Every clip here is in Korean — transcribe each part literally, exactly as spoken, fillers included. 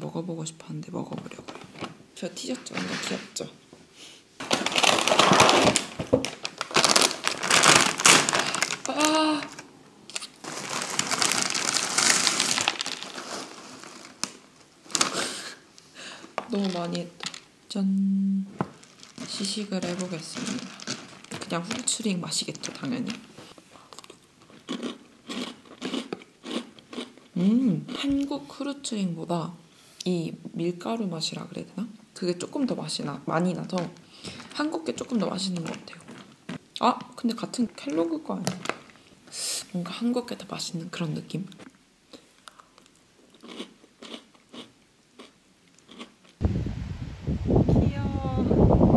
먹어보고 싶었는데 먹어보려고요. 저 티셔츠 완전 귀엽죠? 아 너무 많이 했다. 짠! 시식을 해보겠습니다. 그냥 후추링 맛이겠죠, 당연히. 음, 한국 후르츠링보다 이 밀가루 맛이라 그래야 되나? 그게 조금 더 맛이 나, 많이 나서 한국 게 조금 더 맛있는 것 같아요. 아, 근데 같은 켈로그 거 아니야? 뭔가 한국 게 더 맛있는 그런 느낌? 귀여워.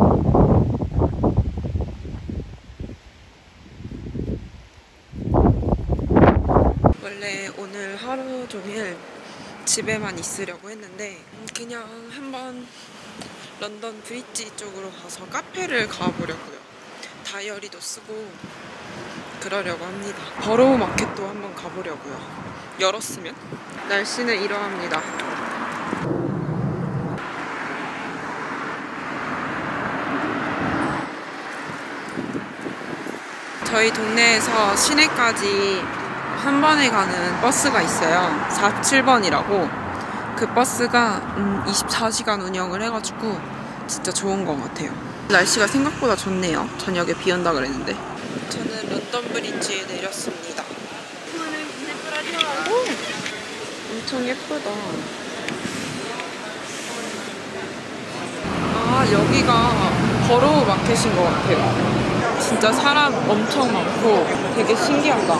원래 오늘 하루 종일 집에만 있으려고 했는데 그냥 한번 런던 브릿지 쪽으로 가서 카페를 가보려고요. 다이어리도 쓰고 그러려고 합니다. 버로우 마켓도 한번 가보려고요. 열었으면. 날씨는 이러합니다. 저희 동네에서 시내까지 한 번에 가는 버스가 있어요. 사십칠 번이라고. 그 버스가 음, 이십사 시간 운영을 해가지고 진짜 좋은 것 같아요. 날씨가 생각보다 좋네요. 저녁에 비 온다 그랬는데. 저는 런던 브리지에 내렸습니다. 오, 엄청 예쁘다. 아, 여기가 버로우 마켓인 것 같아요. 진짜 사람 엄청 많고 되게 신기하다.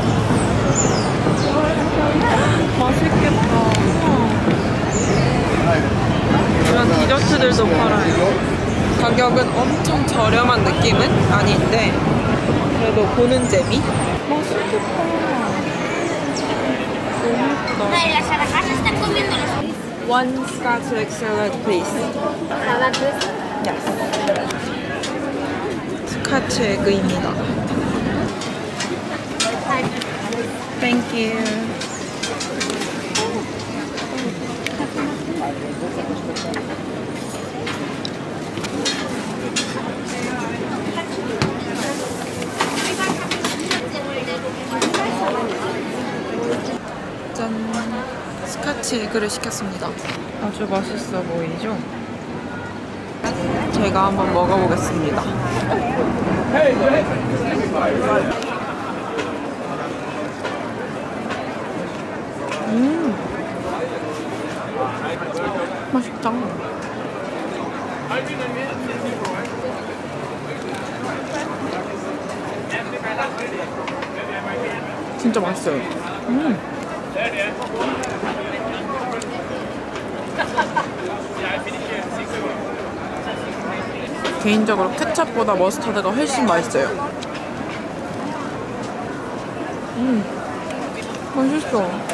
맛있겠다. 이런 디저트들도 팔아요. 가격은 엄청 저렴한 느낌은 아닌데 그래도 보는 재미? 맛있겠다. 너무 예쁘다. One scotch egg salad, please. Salad, please? Yes. 스카치 에그입니다. Thank you. 짠! 스카치 에그를 시켰습니다. 아주 맛있어 보이죠? 제가 한번 먹어보겠습니다. 음, 맛있다. 진짜 맛있어요. 음. 개인적으로 케첩보다 머스타드가 훨씬 맛있어요. 음, 맛있어.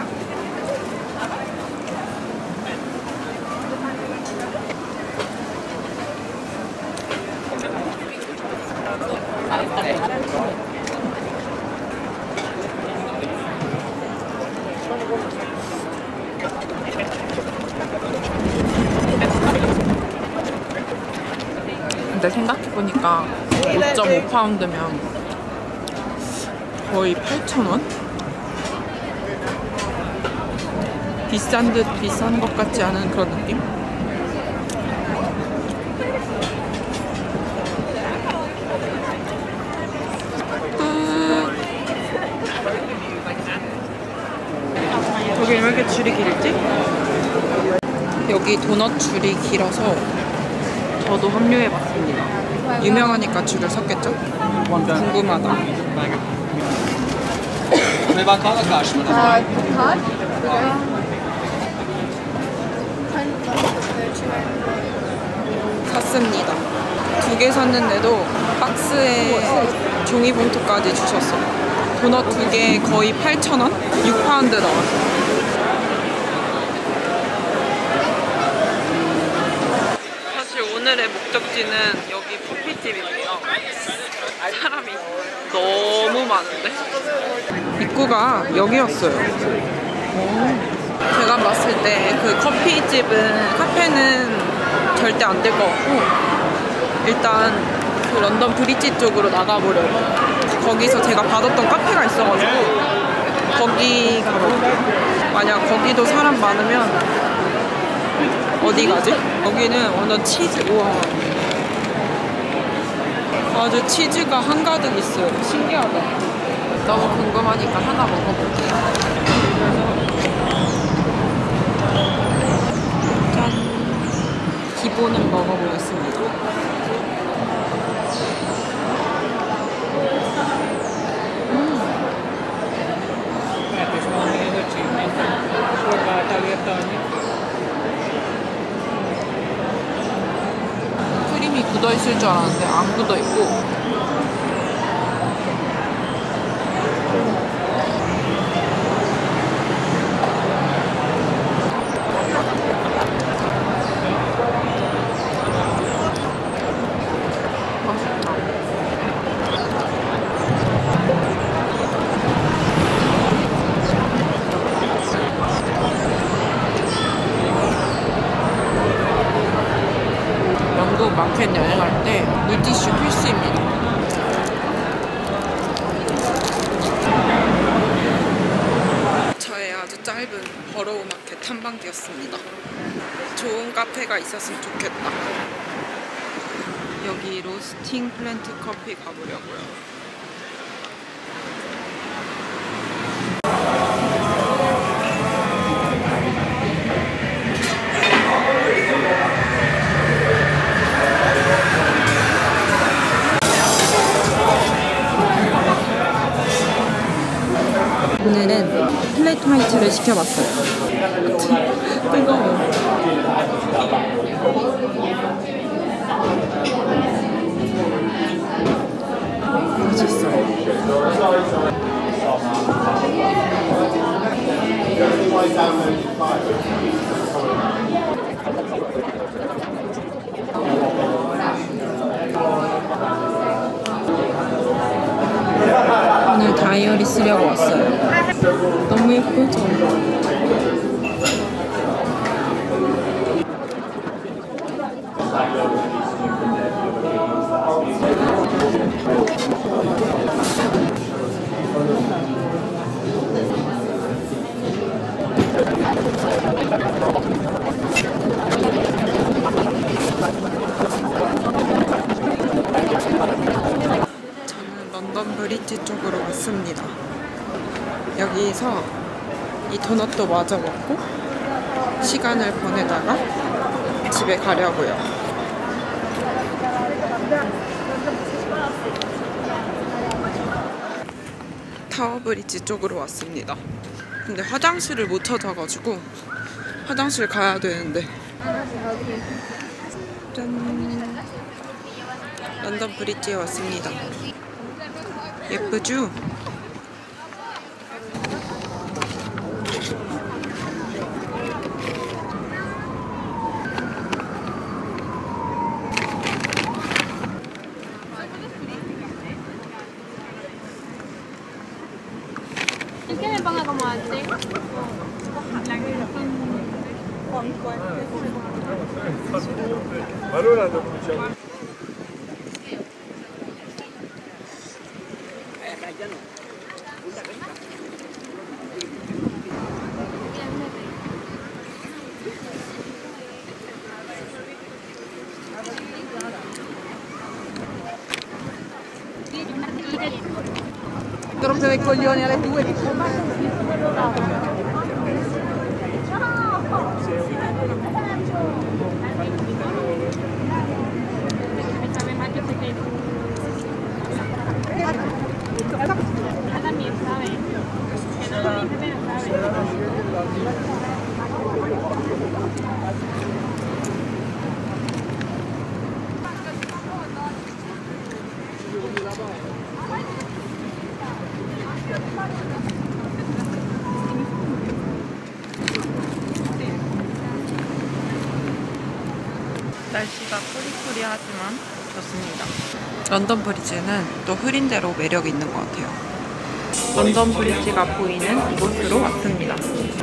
근데 생각해보니까 오 점 오 파운드면 거의 팔천 원? 비싼 듯 비싼 것 같지 않은 그런 느낌? 여기 왜 이렇게 줄이 길지? 여기 도넛 줄이 길어서 저도 합류해봤습니다. 유명하니까 줄을 섰겠죠? 궁금하다. 샀습니다. 두 개 샀는데도 박스에 종이봉투까지 주셨어요. 도넛 두 개 거의 팔천 원? 육 파운드 나왔어요. 오늘의 목적지는 여기 커피집입니다. 사람이 너무 많은데? 입구가 여기였어요. 오. 제가 봤을 때 그 커피집은, 카페는 절대 안 될 것 같고, 일단 그 런던 브릿지 쪽으로 나가보려고. 거기서 제가 받았던 카페가 있어가지고 거기 가볼게요. 만약 거기도 사람 많으면 어디 가지? 여기는 완전 치즈. 우와, 아주 치즈가 한가득 있어요. 신기하다. 너무 궁금하니까 하나 먹어볼게요. 짠! 기본을 먹어보겠습니다. 크림이 굳어있을 줄 알았는데 안 굳어있고, 영국 마켓 여행할 때 물티슈 필수입니다. 저의 아주 짧은 버로우 마켓 탐방기였습니다. 좋은 카페가 있었으면 좋겠다. 여기 로스팅 플랜트 커피 가보려고요. 오늘은 플랫 화이트를 시켜봤어요. 뜨거워. 맛있어요. 오늘 다이어리 쓰려고 왔어요. 너무 예쁘죠? 저는 런던 브릿지 쪽으로 왔습니다. 여기서 이 도넛도 마저 먹고 시간을 보내다가 집에 가려고요. 타워브리지 쪽으로 왔습니다. 근데 화장실을 못 찾아가지고 화장실 가야 되는데. 짠! 런던 브릿지에 왔습니다. 예쁘죠? ¿Qué me ponga como antes? Valorando cominciamo. Rompe dei coglioni alle due di 날씨가 꾸리꾸리하지만 좋습니다. 런던 브리지는 또 흐린 대로 매력이 있는 것 같아요. 런던 브리지가 보이는 이곳으로 왔습니다.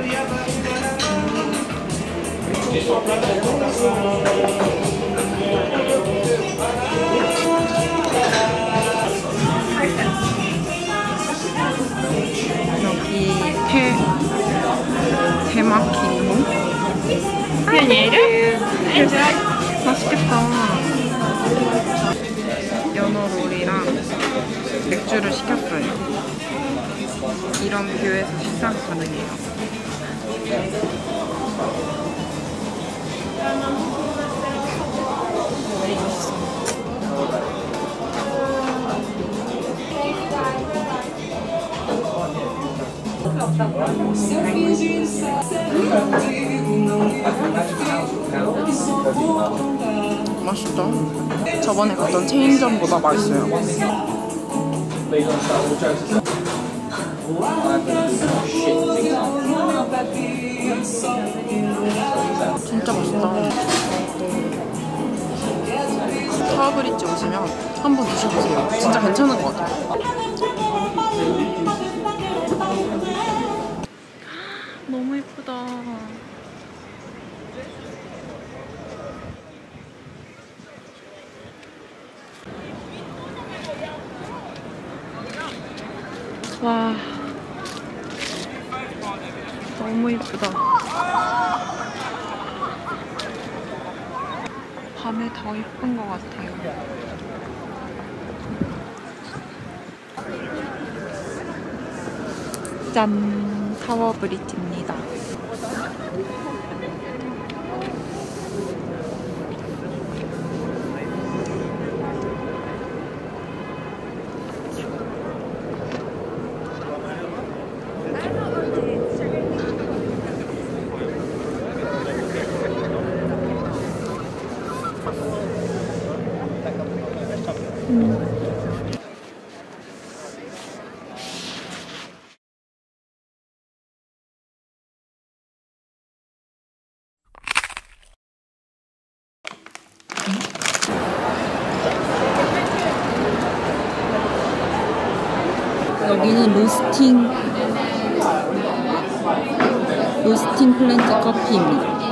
여기 테, 테마키노? 맛있겠다. 연어 롤이랑 맥주를 시켰어요. 이런 뷰에서 식사 가능해요. 맛있다. 저번에 갔던 체인점보다 맛있어요. 진짜 맛있다. 타워브리지 오시면 한번 드셔보세요. 진짜 괜찮은 것 같아요. 너무 예쁘다. 와, 너무 예쁘다. 밤에 더 예쁜 것 같아요. 짠! 타워 브리지입니다. 음. 여기는 로스팅 로스팅 플랜트 커피입니다.